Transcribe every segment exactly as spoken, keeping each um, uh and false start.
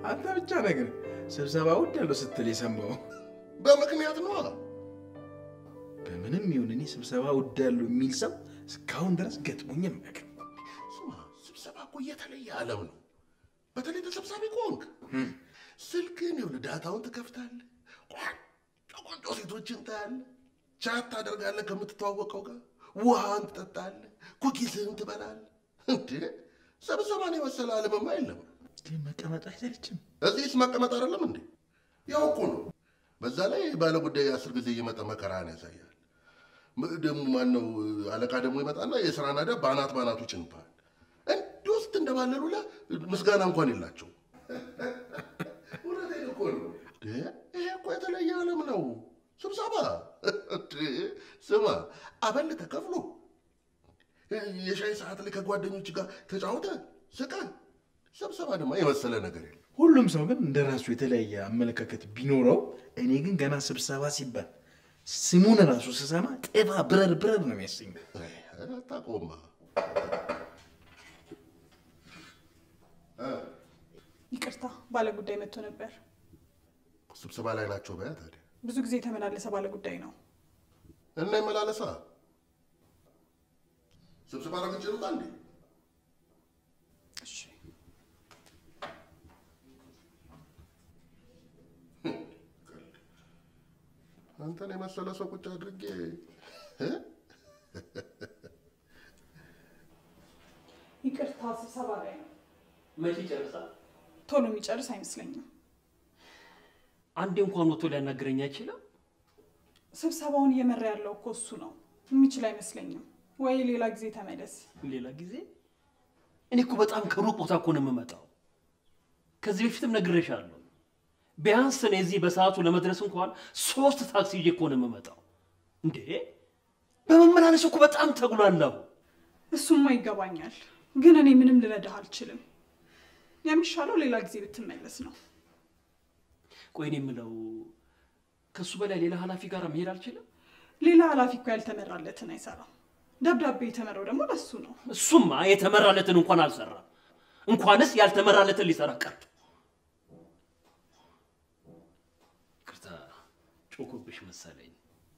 አንተ ብቻ ነገር ስብሰባ ወዳለው ስትል የሰማው በምክንያት ነው በምንም ይሁን እኔ ስብሰባ ወዳለው የሚል ሰው እስካሁን ድረስ ገጥሞኝም ነገር ስማ ስብሰባ እኮ የተለየ ዓለም ነው በተለይ ተሰብሳቢ ኮንክ ስልክን ይሁን ዳታውን ትከፍታለህ ቆንጆ ሴቶችን ታያለህ ቻት ታደርጋለህ ከምትተዋወቀው ጋር ውሃን ትጠጣለህ ኩኪስን ትበላለህ እንዴ ስብሰባን የመሰለ ዓለምማ የለም ግን መቀመጥ አይደልችም እዚህስ መቀመጥ አይደለም እንዴ ያው እኮ ነው በዛ ላይ ባለ ጉዳይ አስር ጊዜ እየመጣ መከራን ያሳያል ደግሞ ማን ነው አለቃ ደግሞ ይመጣና የሥራ ናዳ ባናት ባናቱ ጭንባል እንዱስት እንደባለሉላ ምስጋና እንኳን የላቸው ወራዴ እኮ ነው ይሄ እኮ የተለየ ዓለም ነው ስብሰባ ስማ አበል ተከፍሎ የሻይ ሰዓት ላይ ከጓደኞች ጋር ተጫውተ ስቀ ስብሰባ ደግሞ የመሰለ ነገር የለም ሁሉም ሰው ግን እንደራሱ የተለየ አመለካከት ቢኖረው እኔ ግን ገና ስብሰባ ሲባል ስሙን ራሱ ስሰማ ጥባ ብረር ብረር ነው የሚያሰኝ አታቆማ ይቅርታ ባለ ጉዳይ መጥቶ ነበር ስብሰባ ላይ ናቸው በያ ታዲያ ብዙ ጊዜ ተመላለሰ ባለ ጉዳይ ነው እና ይመላለሳ ስብሰባ ላይ ጀምራ እንዴ እሺ አንተን የመሰለ ሰው ቁጭ አድርጌ ይቅርታ ስብሰባ ላይ ነው መቼ ጨርሳ ቶሎ የሚጨርስ አይመስለኝም አንዴ እንኳን ወጥቶ ሊያናግረኝ አይችልም ስብሰባውን እየመራ ያለው እኮ እሱ ነው የሚችል አይመስለኝም ወይ ሌላ ጊዜ ተመለስ ሌላ ጊዜ እኔ እኮ በጣም ከሩቅ ቦታ እኮ ነው የምመጣው ከዚህ በፊትም ነግሬሻለሁ ቢያንስ እኔ እዚህ በሰዓቱ ለመድረስ እንኳን ሶስት ታክሲ ይዤ እኮ ነው የምመጣው እንዴ በመመላለስ እኮ በጣም ተጉላላው እሱማ ይገባኛል ግን እኔ ምንም ልረዳህ አልችልም የሚሻለው ሌላ ጊዜ ብትመለስ ነው ቆይ እኔ የምለው ከሱ በላይ ሌላ ኃላፊ ጋር መሄድ አልችልም ሌላ ኃላፊ እኮ ያልተመራለትን አይሰራም ደብዳቤ የተመረው ደግሞ ለሱ ነው እሱማ የተመራለትን እንኳን አልሰራም እንኳንስ ያልተመራለትን ሊሰራ ቀርቶ ይቅርታ ጮኮብሽ መሰለኝ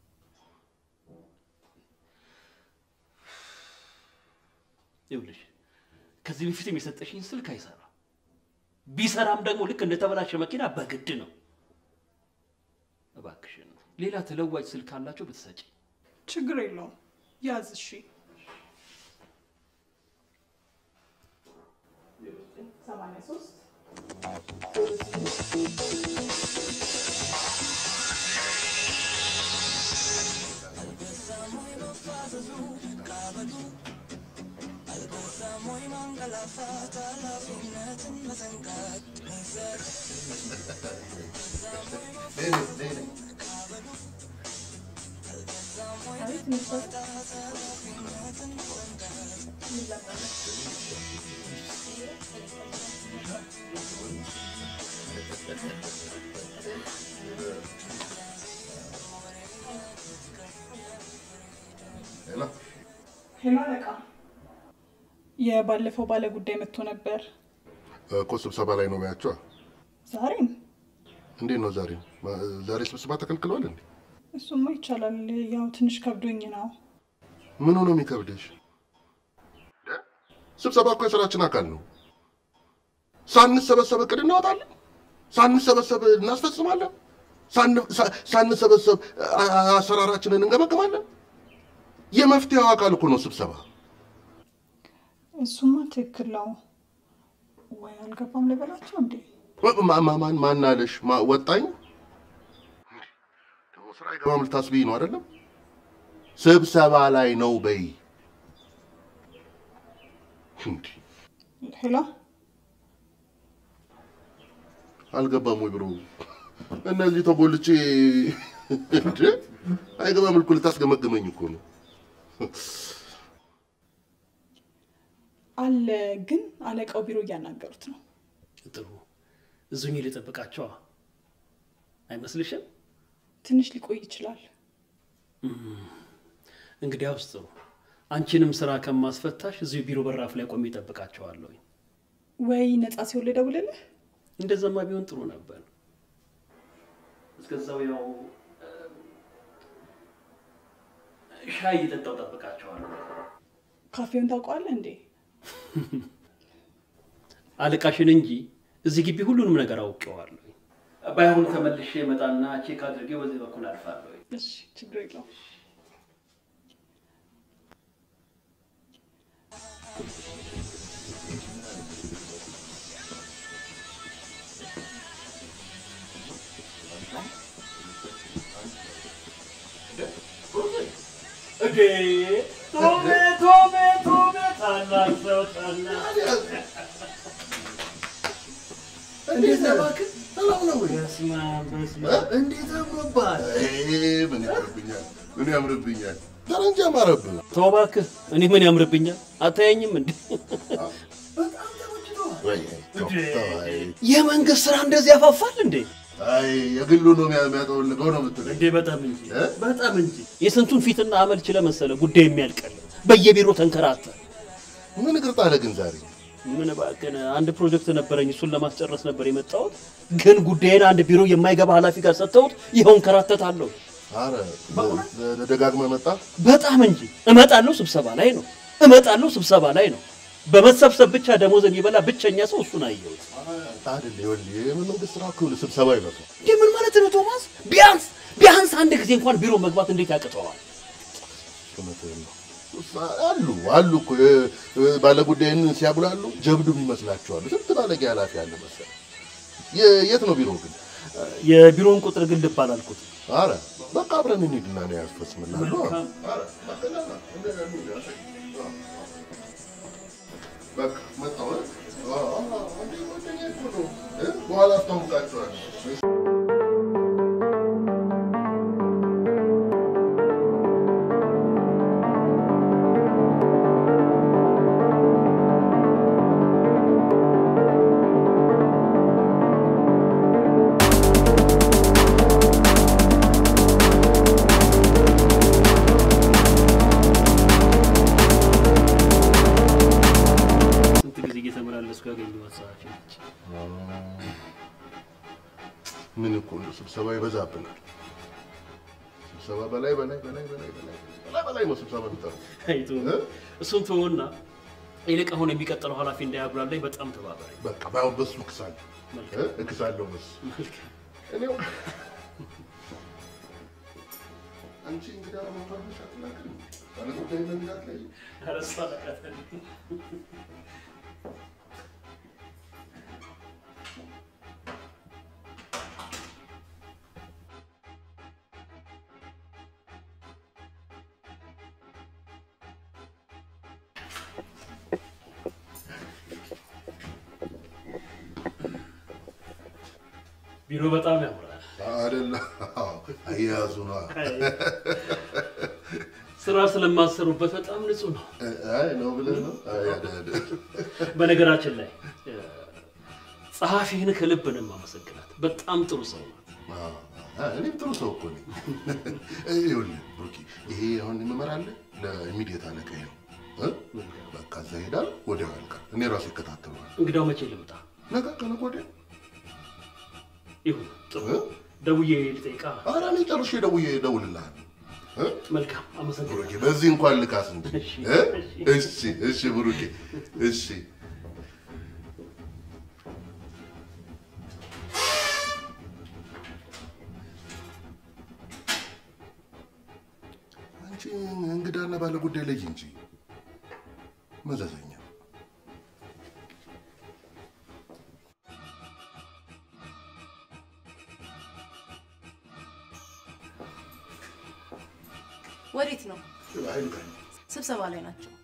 ይኸውልሽ ከዚህ በፊትም የሰጠሽኝ ስልክ አይሰራ ቢሰራም ደግሞ ልክ እንደተበላሸ መኪና በግድ ነው እባክሽን ሌላ ተለዋጭ ስልክ አላችሁ ብትሰጪ ችግር የለውም ያዝ እሺ ሰማንያ ሶስት ሄሎ ሄሎ አለቃ የባለፈው ባለ ጉዳይ መጥቶ ነበር እኮ ስብሰባ ላይ ነው የሚያቸው ዛሬም እንዴ ነው ዛሬ ዛሬ ስብሰባ ተከልክሏል እንዴ እሱማ ይቻላል ያው ትንሽ ከብዶኝ ነው ምን ሆኖ የሚከብደሽ ስብሰባ እኮ የሥራችን አካል ነው ሳንሰበሰብ እቅድ እናወጣለን ሳንሰበሰብ እናስፈጽማለን ሳንሰበሰብ አሰራራችንን እንገመግማለን የመፍትሄው አካል እኮ ነው ስብሰባ እሱማ ትክክል ነው ወይ አልገባም ልበላቸው እንዴ ማን ማን አለሽ ወጣኝ ደግሞ ስራ ይገባም ልታስቢኝ ነው አይደለም ስብሰባ ላይ ነው በይ እንዴ ሄሎ አልገባም ወይ ብሮ እነዚህ ተጎልቼ እንዴ አይገባም ልኩ ልታስገመግመኝ እኮ ነው አለ ግን አለቃው ቢሮ እያናገሩት ነው ጥሩ እዙኝ ልጠብቃቸው አይመስልሽም ትንሽ ሊቆይ ይችላል እንግዲህ አውስጥሩ አንቺንም ስራ ከማስፈታሽ እዚህ ቢሮ በራፍ ላይ ቆሜ እጠብቃቸዋለሁ ወይ ነፃ ሲወል ደውልልህ እንደዛማ ቢሆን ጥሩ ነበር እስከዛው ያው ሻይ እየጠጣው ጠብቃቸዋለሁ ካፌውን ታውቀዋለህ እንዴ አለቃሽን እንጂ እዚህ ግቢ ሁሉንም ነገር አውቀዋለሁ ባይሆን ተመልሼ መጣና ቼክ አድርጌ ወደ በኩል አልፋለሁ እሺ ችግር የለውም Okay. Tome, tome, tome, tana, so tana. እንዴት ነህ እባክህ? ሰላም ነው ወይ? በስመ አብ በስመ አብ እንዴት አምሮብሃል? አይ ምን ያምርብኛል? ምን ያምርብኛል? ደረንጃ ማረብህ። ተው እባክህ እኔ ምን ያምርብኛል? አታየኝም እንዴ? በጣም ተመችቶሃል። ወይ ተው። የመንግስት ስራ እንደዚህ ያፋፋል እንዴ? አይ የግሉ ነው የሚያጠወልገው ነው የምትለኝ? እንዴ በጣም እንጂ በጣም እንጂ የስንቱን ፊትና አመል ችለ መሰለ ጉዳይ የሚያልቀል በየቢሮ ተንከራተ ምን ግርጣ አለ ግን ዛሬ ምን ባከነ አንድ ፕሮጀክት ነበረኝ እሱን ለማስጨረስ ነበር የመጣሁት ግን ጉዳይና አንድ ቢሮ የማይገባ ኃላፊ ጋር ሰጥተውት ይሄውን ከራተታለሁ አረ ደጋግመህ መጣ በጣም እንጂ እመጣለሁ ስብሰባ ላይ ነው እመጣለሁ ስብሰባ ላይ ነው በመሰብሰብ ብቻ ደሞዝ የሚበላ ብቸኛ ሰው እሱን አየሁት አይደል ይኸውልህ የመንግስት ስራ እኮ ስብሰባ ይበዛል እንዴ ምን ማለት ነው ቶማስ ቢያንስ ቢያንስ አንድ ጊዜ እንኳን ቢሮ መግባት እንዴት ያቅተዋል አሉ አሉ እኮ ባለ ጉዳይን ሲያብላሉ ጀብዱም ይመስላቸዋል ስንት ባለጌ ኃላፊ አለ መሰለህ የት ነው ቢሮው ግን የቢሮውን ቁጥር ግን ልብ አላልኩት አረ በቃ አብረን እንሂድና ነው ያስፈስምናለሁ አረ በቃ መጣሁ አዎ አንዴ ወደኛ እኮ ነው በኋላ አስተዋውቃቸዋለሁ ምን እኮ ነው ስብሰባ ይበዛብናል ስብሰባ በላይ በላይ በላይ በላይ በላይ በላይ በላይ ነው ስብሰባ የሚጠራው አይቶ እሱን ተወና ይልቅ አሁን የሚቀጥለው ኃላፊ እንዳያብላልኝ በጣም ተባበረኝ በቃ ባይሆን በሱ ክሳል እ እክሳለሁ በሱ እኔው አንቺ እንግዳ ማማርሽ አትላከኝ አለ ጉዳይ ነው እንዳትለይ አረሳ ለካተኝ ቢሮ በጣም ያምራል አይደለ አያዙ ነው ስራ ስለማሰሩበት በጣም ንጹህ ነው አይ ነው ብለህ ነው አይ አይደል በነገራችን ላይ ጸሐፊህን ከልብ ነው የማመሰግናት በጣም ጥሩ ሰው ነው አይ እኔ ጥሩ ሰው እኮ ነኝ ይኸውልህ ብሩኪ ይሄ አሁን የምመራልህ ለኢሚዲየት አለቃዬ ነው እ በቃ ዘይዳል ወዲያው ያልቃል እኔ ራሴ እከታተለዋለሁ እንግዳው መቼ ልምጣ ነገ ከነገ ወዲያ ይሁን ጥሩ ደውዬ ልጠይቃ ኧረ እኔ ጨርሼ ደውዬ እደውልልሃለሁ እ መልካም አመሰግናለሁ ብሩኪ በዚህ እንኳን ልካስ እንዴ እ እሺ እሺ ብሩኪ እሺ አንቺ እንግዳና ባለ ጉዳይ ላይ እንጂ መዘዘኛ ወዴት ነው አይሉ ጋር ስብሰባ ላይ ናቸው